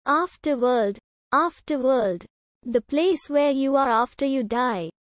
Afterworld. Afterworld. The place where you are after you die.